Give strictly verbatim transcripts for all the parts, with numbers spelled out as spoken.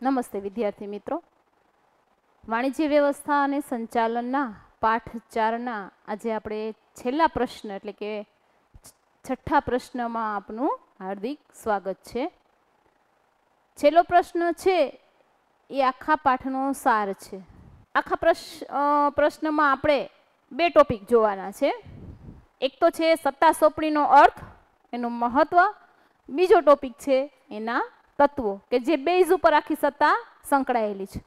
નમસ્તે વિદ્યાર્થી મિત્રો, વાણિજ્ય વ્યવસ્થા અને સંચાલનના પાઠ ચારના આજે આપણે છેલ્લા પ્રશ્ન એટલે કે છઠ્ઠા પ્રશ્નમાં આપનું હાર્દિક સ્વાગત છે. છેલ્લો પ્રશ્ન છે એ આખા પાઠનો સાર છે. આખા પ્રશ્નમાં આપણે બે ટોપિક જોવાના છે. એક તો છે સત્તા સોંપણીનો અર્થ, એનું મહત્વ. બીજો ટોપિક છે એના તત્વો કે જે બેઝ ઉપર આખી સત્તા સંકળાયેલી છે.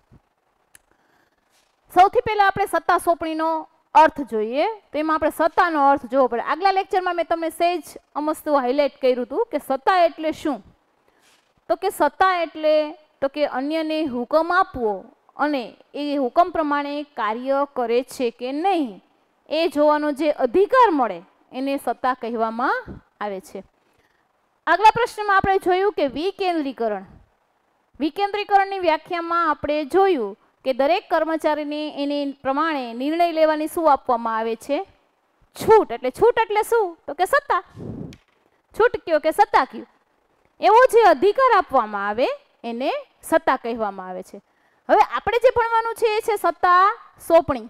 સૌથી પહેલા આપણે સત્તા સોંપણીનો અર્થ જોઈએ, તો એમાં આપણે સત્તાનો અર્થ જોવો પડે. આગલા લેક્ચરમાં મેં તમને સહેજ અમસ્તુ હાઇલાઇટ કર્યું હતું કે સત્તા એટલે શું. તો કે સત્તા એટલે તો કે અન્યને હુકમ આપવો અને એ હુકમ પ્રમાણે કાર્ય કરે છે કે નહીં એ જોવાનો જે અધિકાર મળે એને સત્તા કહેવામાં આવે છે. આગલા પ્રશ્નમાં આપણે જોયું કે વિકેન્દ્રીકરણ. વિકેન્દ્રીકરણની વ્યાખ્યામાં આપણે જોયું કે દરેક કર્મચારીને એને પ્રમાણે નિર્ણય લેવાની શું આપવામાં આવે છે? છૂટ. એટલે છૂટ એટલે શું? તો કે સત્તા. છૂટ કયો કે સત્તા કયો, એવો જે અધિકાર આપવામાં આવે એને સત્તા કહેવામાં આવે છે. હવે આપણે જે ભણવાનું છે એ છે સત્તા સોંપણી.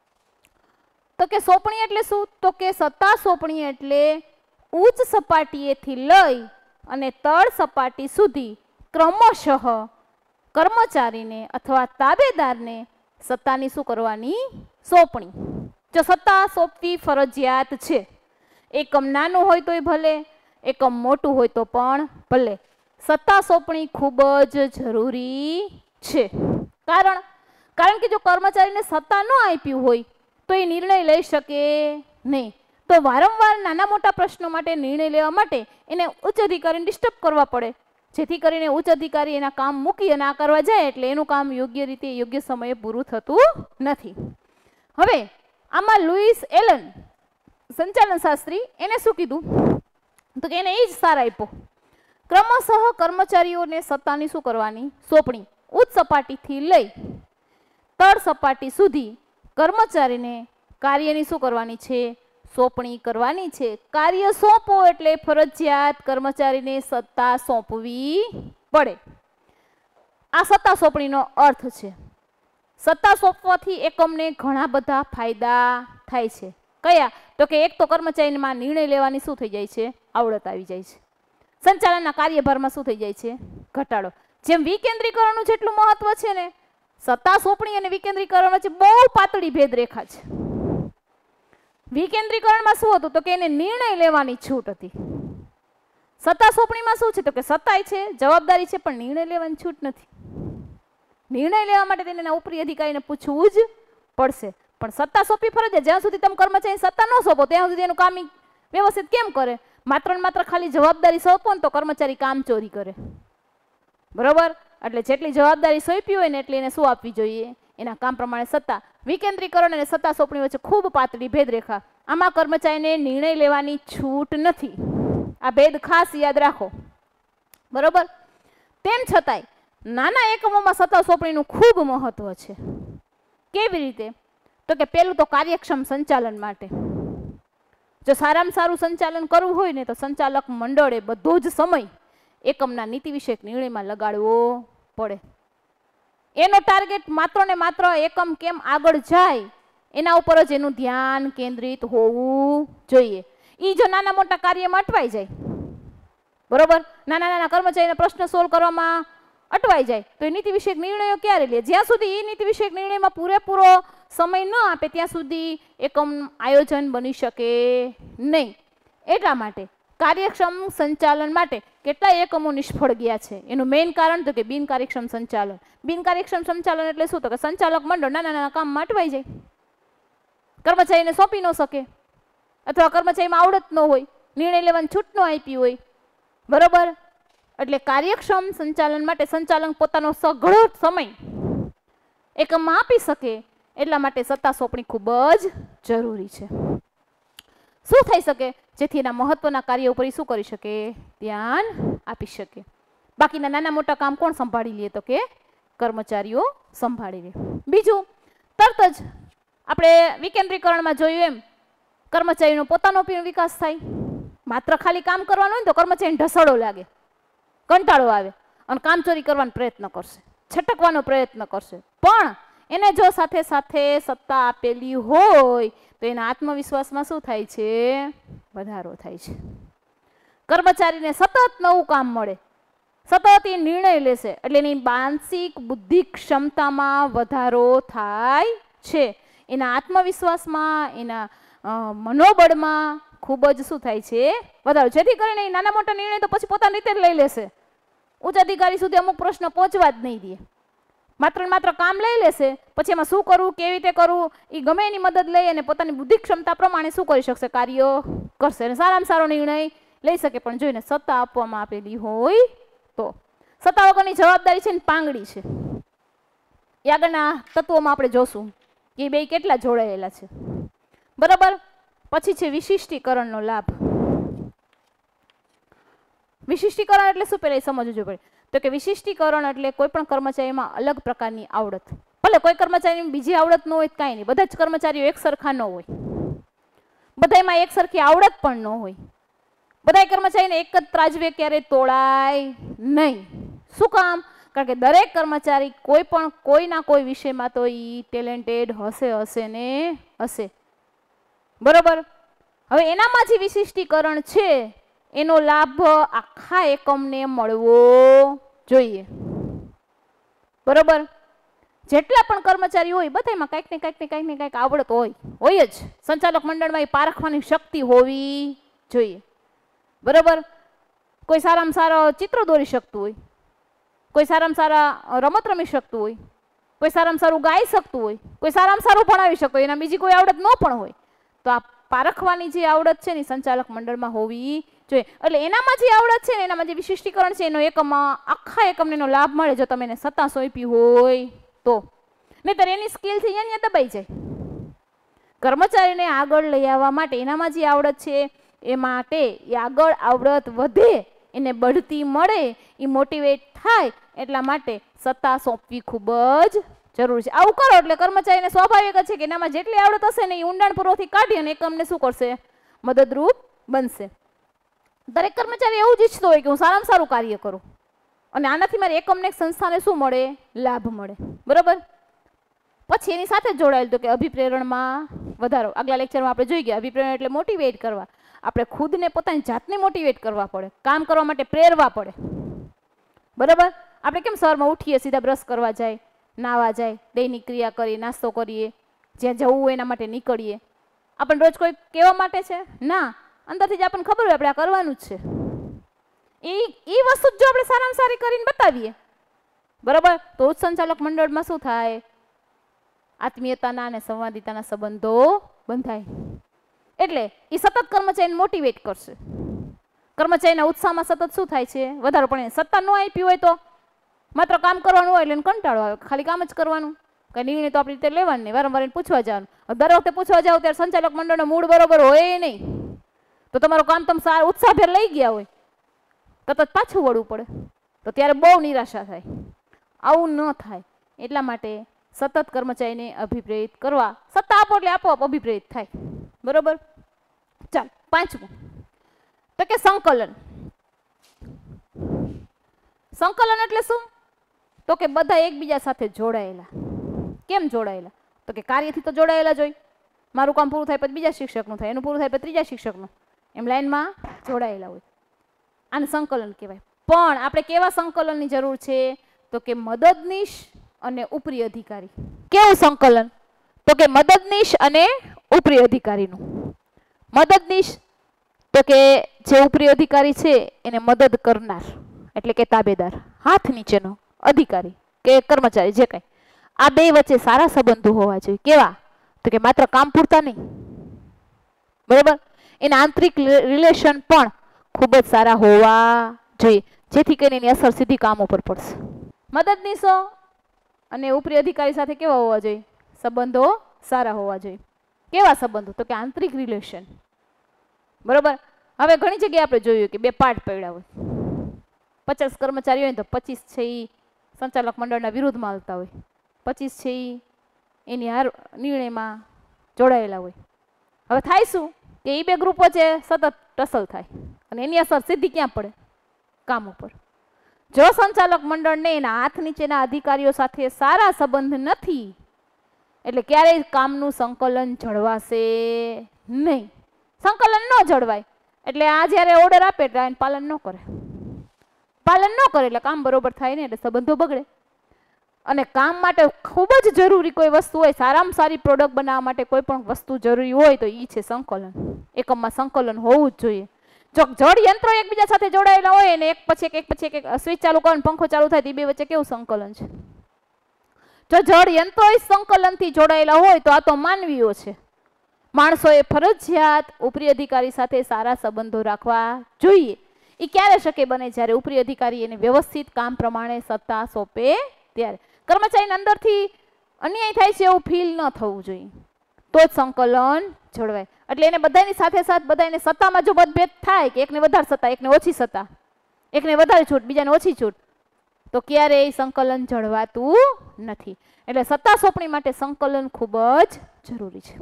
તો કે સોંપણી એટલે શું? તો કે સત્તા સોંપણી એટલે ઉચ્ચ સપાટીએથી લઈ અને તળ સપાટી સુધી ક્રમશઃ કર્મચારીને અથવા તાબેદારને સત્તાની શું કરવાની? સોંપણી. જો સત્તા સોંપવી ફરજિયાત છે. એકમ નાનું હોય તોય ભલે, એકમ મોટું હોય તો પણ ભલે, સત્તા સોંપણી ખૂબ જ જરૂરી છે. કારણ કારણ કે જો કર્મચારીને સત્તા ન આપ્યું હોય તો એ નિર્ણય લઈ શકે નહીં. તો વારંવાર નાના મોટા પ્રશ્નો માટે નિર્ણય લેવા માટે એને ઉચ્ચ અધિકારીને ડિસ્ટર્બ કરવા પડે, જેથી કરીને ઉચ્ચ અધિકારી એના કામ મૂકી અને આ કરવા જાય એટલે એનું કામ યોગ્ય રીતે યોગ્ય સમયે પૂરું થતું નથી. હવે આમાં લુઈસ એલન સંચાલન શાસ્ત્રી એને શું કીધું? તો કે એને એ જ સાર આપ્યો. ક્રમશઃ કર્મચારીઓને સત્તાની શું કરવાની? સોંપણી. ઉચ્ચ સપાટીથી લઈ તળ સપાટી સુધી કર્મચારીને કાર્યની શું કરવાની છે? સોંપણી કરવાની છે. કાર્ય સોંપો એટલે ફરજિયાત કર્મચારીને સત્તા સોંપવી પડે. આ સત્તા સોંપણીનો અર્થ છે. સત્તા સોંપવાથી એકમને ઘણા બધા ફાયદા થાય છે. કયા? તો કે એક તો કર્મચારીમાં નિર્ણય લેવાની શું થઈ જાય છે? આવડત આવી જાય છે. સંચાલનના કાર્યભારમાં શું થઈ જાય છે? ઘટાડો. જેમ વિકેન્દ્રીકરણનું જેટલું મહત્વ છે ને, સત્તા સોંપણી અને વિકેન્દ્રીકરણ વચ્ચે બહુ પાતળી ભેદરેખા છે. વિકેન્દ્રીકરણમાં શું હતું? તો કે એને નિર્ણય લેવાની છૂટ હતી. સત્તા સોંપણીમાં શું છે? તો કે સત્તાય છે, જવાબદારી છે, પણ નિર્ણય લેવાની છૂટ નથી. નિર્ણય લેવા માટે તેને એના ઉપરી અધિકારીને પૂછવું જ પડશે. પણ સત્તા સોંપી ફરજિયાત. જ્યાં સુધી તમે કર્મચારી સત્તા ન સોંપો ત્યાં સુધી એનું કામ વ્યવસ્થિત કેમ કરે? માત્ર ને માત્ર ખાલી જવાબદારી સોંપો ને તો કર્મચારી કામ ચોરી કરે. બરોબર? એટલે જેટલી જવાબદારી સોંપી હોય ને એટલી એને શું આપવી જોઈએ? એના કામ પ્રમાણે સત્તા. વિકેન્દ્રીકરણ અને સત્તા સોંપણી વચ્ચે ખૂબ પાતળી ભેદરેખા. આમાં કર્મચારીને નિર્ણય લેવાની છૂટ નથી. આ ભેદ ખાસ યાદ રાખો. બરોબર? તેમ છતાંય નાના એકમોમાં સત્તા સોંપણીનું ખૂબ મહત્વ છે. કેવી રીતે? તો કે પેલું તો કાર્યક્ષમ સંચાલન માટે. જો સારામાં સારું સંચાલન કરવું હોય ને તો સંચાલક મંડળે બધો જ સમય એકમના નીતિ વિષયક નિર્ણયમાં લગાડવો પડે. એનો ટાર્ગેટ માત્ર ને માત્ર એકમ કેમ આગળ જાય એના ઉપર જ એનું ધ્યાન કેન્દ્રિત હોવું જોઈએ. એ જો નાના મોટા કાર્યમાં અટવાઈ જાય, બરોબર, નાના નાના કર્મચારીના પ્રશ્ન સોલ્વ કરવામાં અટવાઈ જાય તો એ નીતિ વિષયક નિર્ણયો ક્યારે લે? જ્યાં સુધી એ નીતિ વિષયક નિર્ણયમાં પૂરેપૂરો સમય ન આપે ત્યાં સુધી એકમ આયોજન બની શકે નહીં. એટલા માટે કાર્યક્ષમ સંચાલન માટે કેટલા એકમો નિષ્ફળ ગયા છે. એનું મેઇન કારણ તો કે બિનકાર્યક્ષમ સંચાલન. બિનકાર્યક્ષમ સંચાલન એટલે શું? તો કે સંચાલક મંડળ નાના નાના કામમાં અટવાઈ જાય, કર્મચારીને સોંપી ન શકે, અથવા કર્મચારીમાં આવડત ન હોય, નિર્ણય લેવાની છૂટ ન આપી હોય. બરોબર? એટલે કાર્યક્ષમ સંચાલન માટે સંચાલક પોતાનો સઘળો સમય એકમમાં આપી શકે એટલા માટે સત્તા સોંપણી ખૂબ જ જરૂરી છે. શું થઈ શકે? જેથી એના મહત્વના કાર્ય ઉપર શું કરી શકે? ધ્યાન આપી શકે. બાકીના નાના મોટા કામ કોણ સંભાળી લે? તો કે કર્મચારીઓ સંભાળી લે. બીજું, તરત જ આપણે વિકેન્દ્રીકરણમાં જોયું એમ કર્મચારીનો પોતાનો પણ વિકાસ થાય. માત્ર ખાલી કામ કરવાનું હોય ને તો કર્મચારીને ઢસડો લાગે, કંટાળો આવે અને કામચોરી કરવાનો પ્રયત્ન કરશે. છટકવાનો પ્રયત્ન કરશે, પણ એને જો સાથે સાથે સત્તા આપેલી હોય તો એના આત્મવિશ્વાસમાં શું થાય છે? વધારો થાય છે. કર્મચારીને સતત નવું કામ મળે, સતત એ નિર્ણય લેશે એટલે એની માનસિક બુદ્ધિ ક્ષમતામાં વધારો થાય છે. એના આત્મવિશ્વાસમાં, એના મનોબળમાં ખૂબ જ શું થાય છે? વધારો. જેથી કરીને એ નાના મોટા નિર્ણય તો પછી પોતાની રીતે જ લઈ લેશે, ઉચ્ચ અધિકારી સુધી અમુક પ્રશ્ન પહોંચવા જ નહીં દે, માત્ર ને માત્ર કામ લઈ લેશે, પછી એમાં શું કરવું, કેવી રીતે કરવું, એ ગમે એની મદદ લઈ અને પોતાની બુદ્ધિ ક્ષમતા પ્રમાણે શું કરી શકશે? કાર્ય કરશે અને સારામાં સારો નિર્ણય લઈ શકે. પણ જોઈને સત્તા આપવામાં આપેલી હોય તો. સત્તા વગરની જવાબદારી છે ને પાંગડી છે. એ આગળના તત્વોમાં આપણે જોશું કે એ બે કેટલા જોડાયેલા છે. બરાબર. પછી છે વિશિષ્ટીકરણનો લાભ. વિશિષ્ટીકરણ એટલે શું? પહેલા સમજવું પડે. તો કે વિશિષ્ટીકરણ એટલે કોઈ પણ કર્મચારીમાં અલગ પ્રકારની આવડત. ભલે કોઈ કર્મચારીની બીજી આવડત ન હોય કાંઈ નહીં, બધા જ કર્મચારીઓ એક સરખા ન હોય, બધામાં એક સરખી આવડત પણ ન હોય. બધા કર્મચારીને એક જ ત્રાજવે ક્યારેય તોડાય નહીં. શું કામ? કારણ કે દરેક કર્મચારી કોઈ પણ કોઈના કોઈ વિષયમાં તો એ ટેલેન્ટેડ હશે હશે ને હશે. બરોબર. હવે એનામાં જે વિશિષ્ટીકરણ છે એનો લાભ આખા એકમને મળવો જોઈએ. બરોબર. જેટલા પણ કર્મચારી હોય બધામાં કંઈક ને કંઈક ને કંઈક ને કંઈક આવડત હોય હોય જ. સંચાલક મંડળમાં એ પારખવાની શક્તિ હોવી જોઈએ. બરોબર. કોઈ સારામાં સારા ચિત્ર દોરી શકતું હોય, કોઈ સારામાં સારા રમત રમી શકતું હોય, કોઈ સારામાં સારું ગાઈ શકતું હોય, કોઈ સારામાં સારું ભણાવી શકતું હોય, એના બીજી કોઈ આવડત ન પણ હોય, તો આ પારખવાની જે આવડત છે ને સંચાલક મંડળમાં હોવી જોઈએ. એટલે એનામાં જે આવડત છે ને એનામાં જે વિશિષ્ટીકરણ છે એનો એકમમાં આખા એકમને એનો લાભ મળે જો તમે એને સત્તા સોંપી હોય તો. નહીંતર એની સ્કિલથી અહીંયા દબાઈ જાય. કર્મચારીને આગળ લઈ આવવા માટે એનામાં જે આવડત છે એ માટે એ આગળ આવડત વધે, એને બઢતી મળે, એ મોટિવેટ થાય, એટલા માટે સત્તા સોંપવી ખૂબ જ જરૂરી છે. આવું કરો એટલે કર્મચારીને સ્વાભાવિક જ છે કે એનામાં જેટલી આવડત હશે ને એ ઊંડાણપૂર્વકથી કાઢી અને એકમને શું કરશે? મદદરૂપ બનશે. દરેક કર્મચારી એવું જ ઈચ્છતો હોય કે હું સારામાં સારું કાર્ય કરું અને આનાથી મારે એકમને સંસ્થાને શું મળે? લાભ મળે. બરોબર. પછી એની સાથે જોડાયેલ તો કે અભિપ્રેરણમાં વધારો. આગલા લેક્ચરમાં આપણે જોઈ ગયા અભિપ્રેરણ એટલે મોટિવેટ કરવા. આપણે ખુદને પોતાની જાતને મોટિવેટ કરવા પડે, કામ કરવા માટે પ્રેરવા પડે. બરાબર. આપણે કેમ સવારમાં ઉઠીએ સીધા બ્રશ કરવા જાય, નાવા જાય, દૈનિક ક્રિયા કરીએ, નાસ્તો કરીએ, જ્યાં જવું હોય એના માટે નીકળીએ. આપણને રોજ કોઈ કહેવા માટે છે? ના, અંદરથી જ આપણને ખબર હોય આપણે આ કરવાનું જ છે. એ એ વસ્તુ જો આપણે સારામાં સારી કરીને બતાવીએ, બરાબર, તો ઉચ્ચ સંચાલક મંડળમાં શું થાય? આત્મીયતાના અને સંવાદિતાના સંબંધો બંધાય. એટલે એ સતત કર્મચારીને મોટિવેટ કરશે. કર્મચારીના ઉત્સાહમાં સતત શું થાય છે? વધારો. પણ સત્તા ન આપી હોય તો માત્ર કામ કરવાનું હોય એટલે કંટાળો આવે, ખાલી કામ જ કરવાનું, કઈ નિર્ણય તો આપણી રીતે લેવાનું નહીં, વારંવાર પૂછવા જવાનું. દર વખતે પૂછવા જાવ ત્યારે સંચાલક મંડળનો મૂડ બરોબર હોય નહીં, તો તમારું કામ તમે સારા ઉત્સાહભેર લઈ ગયા હોય તરત પાછું વળવું પડે, તો ત્યારે બહુ નિરાશા થાય. આવું ન થાય એટલા માટે સતત કર્મચારીને અભિપ્રેરિત કરવા. સત્તા આપો એટલે આપોઆપ અભિપ્રેરિત થાય. બરોબર. ચાલ પાંચમું તો કે સંકલન. સંકલન એટલે શું? તો કે બધા એકબીજા સાથે જોડાયેલા. કેમ જોડાયેલા? તો કે કાર્યથી તો જોડાયેલા જ હોય. મારું કામ પૂરું થાય પછી બીજા શિક્ષકનું થાય, એનું પૂરું થાય પછી ત્રીજા શિક્ષકનું, એમ લાઈનમાં જોડાયેલા હોય. આને સંકલન કહેવાય. પણ આપણે કેવા સંકલનની જરૂર છે? તો કે મદદનીશ અને ઉપરી અધિકારી. કેવું સંકલન? તો કે મદદનીશ અને ઉપરી અધિકારીનું. મદદનીશ તો કે જે ઉપરી અધિકારી છે એને મદદ કરનાર એટલે કે તાબેદાર, હાથ નીચેનો અધિકારી કે કર્મચારી જે કઈ. આ બે વચ્ચે સારા સંબંધો હોવા જોઈએ. કેવા? તો કે માત્ર કામ પૂરતા નહીં. બરાબર. એના આંતરિક રિલેશન પણ ખૂબ જ સારા હોવા જોઈએ, જેથી કરીને એની અસર સીધી કામ ઉપર પડશે. મદદનીશો અને ઉપરી અધિકારી સાથે કેવા હોવા જોઈએ? સંબંધો સારા હોવા જોઈએ. કેવા સંબંધો? તો કે આંતરિક રિલેશન. બરોબર. હવે ઘણી જગ્યાએ આપણે જોયું કે બે પાર્ટ પડ્યા હોય. પચાસ કર્મચારીઓ હોય તો પચીસ છે એ સંચાલક મંડળના વિરુદ્ધમાં હાલતા હોય, પચીસ છે એ એની હાર નિર્ણયમાં જોડાયેલા હોય. હવે થાય શું કે એ બે ગ્રુપ વચ્ચે સતત ટસલ થાય અને એની અસર સીધી ક્યાં પડે? કામ ઉપર. જો સંચાલક મંડળને એના હાથ નીચેના અધિકારીઓ સાથે સારા સંબંધ નથી એટલે ક્યારેય કામનું સંકલન જળવાશે નહીં. સંકલન ન જળવાય એટલે આ જ્યારે ઓર્ડર આપે એટલે એને પાલન ન કરે પાલન ન કરે એટલે કામ બરોબર થાય ને એટલે સંબંધો બગડે. અને કામ માટે ખૂબ જ જરૂરી કોઈ વસ્તુ હોય, સારામાં સારી પ્રોડક્ટ બનાવવા માટે કોઈ પણ વસ્તુ જરૂરી હોય તો એ છે સંકલન. એકમમાં સંકલન હોવું જ જોઈએ. જો જળ યંત્રો એકબીજા સાથે જોડાયેલા હોય ને એક પછી એક એક પછી એક સ્વિચ ચાલુ કરો પંખો ચાલુ થાય તો બે વચ્ચે કેવું સંકલન છે? જો જળ યંત્રો સંકલનથી જોડાયેલા હોય તો આ તો માનવીઓ છે. માણસોએ ફરજિયાત ઉપરી અધિકારી સાથે સારા સંબંધો રાખવા જોઈએ. એ ક્યારે શક્ય બને? જ્યારે ઉપરી અધિકારી એને વ્યવસ્થિત કામ પ્રમાણે સત્તા સોંપે ત્યારે. કર્મચારીને અંદરથી અન્યાય થાય છે એવું ફીલ ન થવું જોઈએ, તો જ સંકલન જળવાય. એટલે એને બધાની સાથે સાથે બધાને સત્તામાં જો મતભેદ થાય કે એકને વધારે સત્તા, એકને ઓછી સત્તા, એકને વધારે છૂટ, બીજાને ઓછી છૂટ, તો ક્યારેય સંકલન જળવાતું નથી. એટલે સત્તા સોંપણી માટે સંકલન ખૂબ જ જરૂરી છે.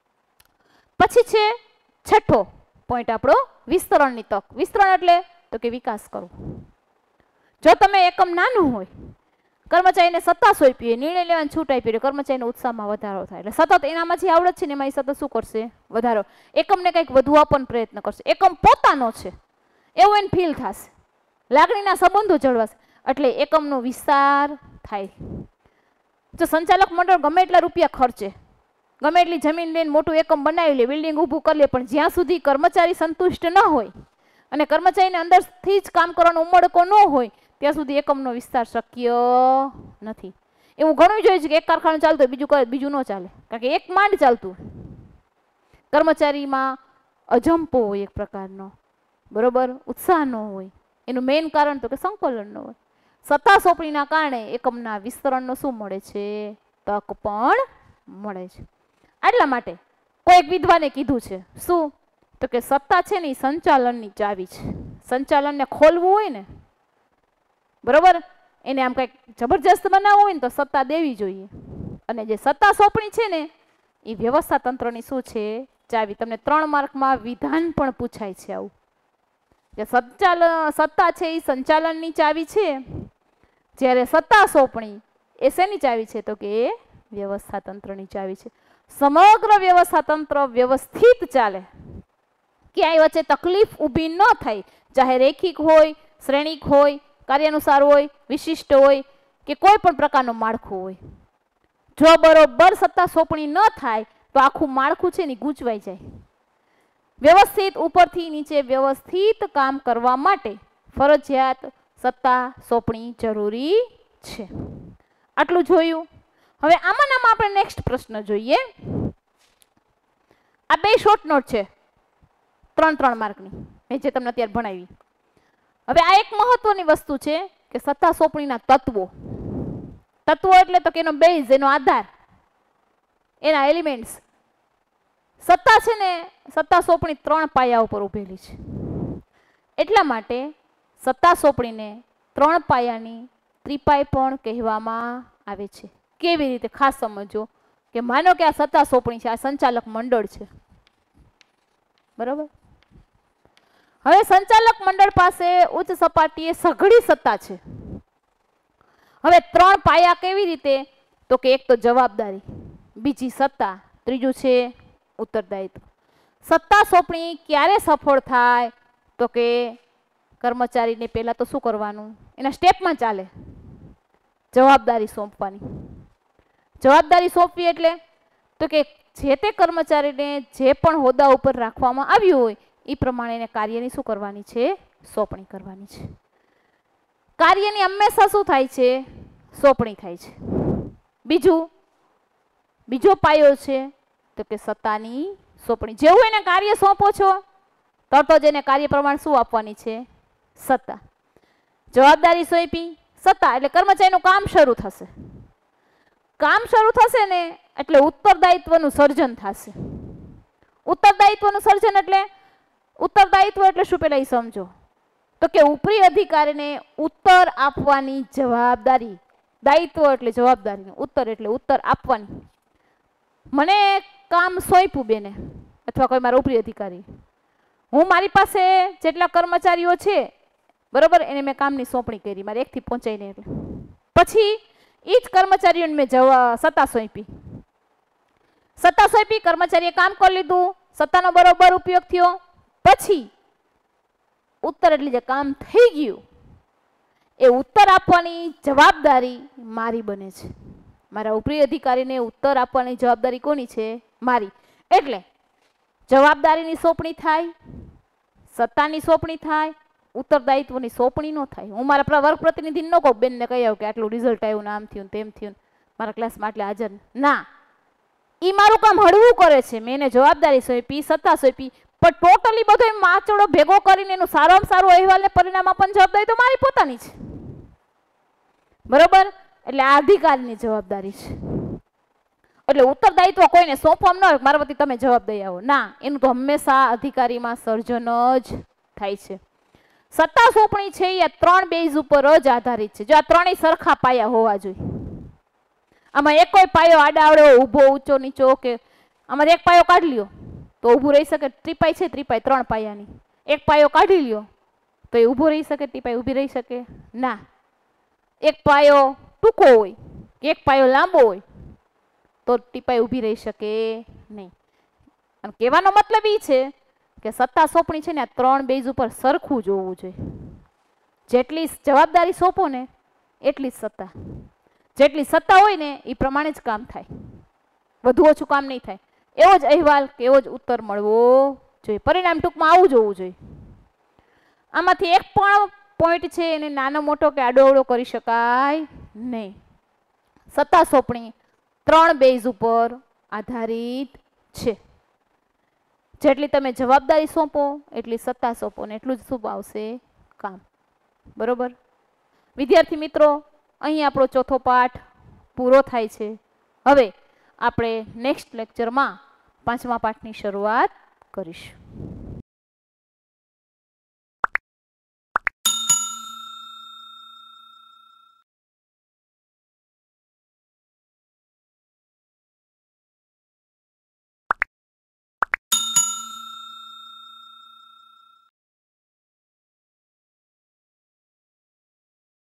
પછી છે છઠ્ઠો પોઈન્ટ આપણો વિસ્તરણની તક. વિસ્તરણ એટલે તો કે વિકાસ કરવો. જો તમે એકમ નાનું હોય, કર્મચારીને સત્તા સોંપી, નિર્ણય લેવાની છૂટ આપી, કર્મચારીનો ઉત્સાહમાં વધારો થાય. એટલે સતત એનામાં જે આવડત છે ને એમાં એ સતત શું કરશે? વધારો. એકમને કંઈક વધુ આપવાનો પ્રયત્ન કરશે. એકમ પોતાનો છે એવું એને ફીલ થશે, લાગણીના સંબંધો જળવાશે, એટલે એકમનો વિસ્તાર થાય. જો સંચાલક મંડળ ગમે એટલા રૂપિયા ખર્ચે, ગમે એટલી જમીન લઈને મોટું એકમ બનાવી લે, બિલ્ડિંગ ઊભું કરી લે, પણ જ્યાં સુધી કર્મચારી સંતુષ્ટ ન હોય અને કર્મચારીને અંદરથી જ કામ કરવાનો ઉમળકો ન હોય ત્યાં સુધી એકમનો વિસ્તાર શક્ય નથી. એવું ઘણું જોયું છે કે એક કારખાનું ચાલતું હોય, બીજું કરે બીજું ન ચાલે, કારણ કે એક માંડ ચાલતું. કર્મચારીમાં અજંપો હોય એક પ્રકારનો, બરોબર, ઉત્સાહ ન હોય. એનું મેઇન કારણ તો કે સંકલન ન હોય. સત્તા સોંપણીના કારણે એકમના વિસ્તરણનો શું મળે છે? તક પણ મળે છે. એટલા માટે કોઈ વિદ્વાને કીધું છે શું? તો કે સત્તા છે ને એ સંચાલનની ચાવી છે. સંચાલનને ખોલવું હોય ને, બરોબર, એને આમ કંઈક જબરજસ્ત બનાવવું હોય ને તો સત્તા દેવી જોઈએ. અને જે સત્તા સોંપણી છે ને એ વ્યવસ્થા તંત્રની શું છે? ચાવી. તમને ત્રણ માર્કમાં વિધાન પણ પૂછાય છે આવું. જે સંચાલન સત્તા છે એ સંચાલનની ચાવી છે, જ્યારે સત્તા સોંપણી એ શેની ચાવી છે? તો કે એ વ્યવસ્થા તંત્રની ચાવી છે. સમગ્ર વ્યવસ્થા તંત્ર વ્યવસ્થિત ચાલે, ક્યાંય વચ્ચે તકલીફ ઊભી ન થાય, ચાહે રેખિક હોય, શ્રેણિક હોય, કાર્યાનુસાર હોય, વિશિષ્ટ હોય કે કોઈ પણ પ્રકારનું માળખું હોય. જો બરોબર સત્તા સોંપણી ન થાય તો આખું માળખું છે ને ગૂંચવાઈ જાય. વ્યવસ્થિત ઉપરથી નીચે વ્યવસ્થિત કામ કરવા માટે ફરજિયાત સત્તા સોંપણી જરૂરી છે. આટલું જોયું. હવે આમાં નામાં આપણે નેક્સ્ટ પ્રશ્ન જોઈએ. આ બે શોર્ટ નોટ છે, ત્રણ ત્રણ માર્કની, મેં જે તમને અત્યારે ભણાવી. હવે આ એક મહત્વની વસ્તુ છે કે સત્તા સોંપણીના તત્વો. તત્વો એટલે તો કે એનો બેઝ, એનો આધાર, એના એલિમેન્ટ્સ. સત્તા છે ને સત્તા સોંપણી ત્રણ પાયા ઉપર ઉભેલી છે. એટલા માટે સત્તા સોંપણીને ત્રણ પાયાની ત્રિપાય પણ કહેવામાં આવે છે. કેવી રીતે? ખાસ સમજો કે માનો કે આ સત્તા સોંપણી છે, આ સંચાલક મંડળ છે, બરોબર. હવે સંચાલક મંડળ પાસે ઉચ્ચ સપાટીએ સઘળી સત્તા છે. હવે ત્રણ પાયા કેવી રીતે? તો કે એક તો જવાબદારી, બીજી સત્તા, ત્રીજું છે ઉત્તરદાયિત્વ. સત્તા સોંપણી ક્યારે સફળ થાય? તો કે કર્મચારીને પહેલા તો શું કરવાનું? એના સ્ટેપમાં ચાલે, જવાબદારી સોંપવાની. જવાબદારી સોંપવી એટલે તો કે જે તે કર્મચારીને જે પણ હોદ્દા ઉપર રાખવામાં આવ્યું હોય એ પ્રમાણે એને કાર્યની શું કરવાની છે? સોંપણી કરવાની છે. કાર્યની હંમેશા શું થાય છે? સોંપણી થાય છે. બીજું બીજો પાયો છે તો કે સત્તાની સોંપણી. જેવું એને કાર્ય સોંપો છો તરત જ એને કાર્ય પ્રમાણે શું આપવાની છે? સત્તા. જવાબદારી સોંપી, સત્તા, એટલે કર્મચારીનું કામ શરૂ થશે. કામ શરૂ થશે ને એટલે ઉત્તરદાયિત્વનું સર્જન થશે. ઉત્તરદાયિત્વનું સર્જન એટલે ઉત્તરદાયિત્વ એટલે શું? પેલા એ સમજો તો કે ઉપરી અધિકારીને ઉત્તર આપવાની જવાબદારી. દાયિત્વ એટલે જવાબદારી, ઉત્તર એટલે ઉત્તર આપવાની. મને કામ સોંપ્યું બેને અથવા કોઈ મારા ઉપરી અધિકારી, હું મારી પાસે જેટલા કર્મચારીઓ છે, બરોબર, એને મેં કામની સોંપણી કરી મારે એકથી પહોંચાઈને. એટલે પછી એ જ કર્મચારીઓને મેં જવા સત્તા સોંપી. સત્તા સોંપી, કર્મચારીએ કામ કરી લીધું, સત્તાનો બરોબર ઉપયોગ થયો. પછી ઉત્તર એટલે જે કામ થઈ ગયું એ ઉત્તર આપવાની જવાબદારી મારી બને છે. મારા ઉપરી અધિકારીને ઉત્તર આપવાની જવાબદારી કોની છે? મારી. એટલે જવાબદારીની સોંપણી થાય, સત્તાની સોંપણી થાય, ઉત્તરદાયિત્વની સોંપણી ન થાય. હું મારા વર્ગ પ્રતિનિધિને ન કહું, બેનને કહી આવું કે આટલું રિઝલ્ટ આવ્યું ને આમ થયું તેમ થયું, મારા ક્લાસમાં આટલે હાજર ના. એ મારું કામ હળવું કરે છે, મેં એને જવાબદારી સોંપી, સત્તા સોંપી, પણ ટોટલી બધો એમ માચોડો ભેગો કરીને એનું સારામાં સારું અહેવાલ ને પરિણામ આપવાની જવાબદારી તો મારી પોતાની છે. બરોબર, એટલે આ અધિકારીની જવાબદારી છે. એટલે ઉત્તરદાયિત્વ કોઈને સોંપવામાં ન હોય મારા વતી તમે જવાબ દઈ આવો, ના, એનું તો હંમેશા અધિકારીમાં સર્જન જ થાય છે. સત્તા સોંપણી છે એ ત્રણ બેઝ ઉપર જ આધારિત છે. જો આ ત્રણેય સરખા પાયા હોવા જોઈએ. આમાં એક કોઈ પાયો આડાવડો, ઊભો, ઊંચો, નીચો કે આમાં એક પાયો કાઢી લ્યો તો ઊભું રહી શકે. ત્રિપાઈ છે, ત્રિપાઈ ત્રણ પાયાની. એક પાયો કાઢી લ્યો તો એ ઊભો રહી શકે, ત્રિપાઈ ઊભી રહી શકે ના. એક પાયો ટૂંકો હોય, એક પાયો લાંબો હોય તો ટીપાઈ ઊભી રહી શકે નહીં. અને કહેવાનો મતલબ એ છે કે સત્તા સોંપણી છે ને આ ત્રણ બેઝ ઉપર સરખું જોવું જોઈએ. જેટલી જવાબદારી સોંપો ને એટલી જ સત્તા, જેટલી સત્તા હોય ને એ પ્રમાણે જ કામ થાય, વધુ ઓછું કામ નહીં થાય. એવો જ અહેવાલ કે એવો જ ઉત્તર મળવો જોઈએ. પરિણામ ટૂંકમાં આવું જોવું જોઈએ. આમાંથી એક પણ પોઈન્ટ છે એને નાનો મોટો કે આડો અવળો કરી શકાય નહીં. સત્તા સોંપણી ત્રણ બેઝ ઉપર આધારિત છે. જેટલી તમે જવાબદારી સોંપો એટલી સત્તા સોંપો ને એટલું જ શુભ આવશે કામ. બરોબર વિદ્યાર્થી મિત્રો, અહીં આપણો ચોથો પાઠ પૂરો થાય છે. હવે આપણે નેક્સ્ટ લેક્ચરમાં પાંચમા પાઠની શરૂઆત કરીશું.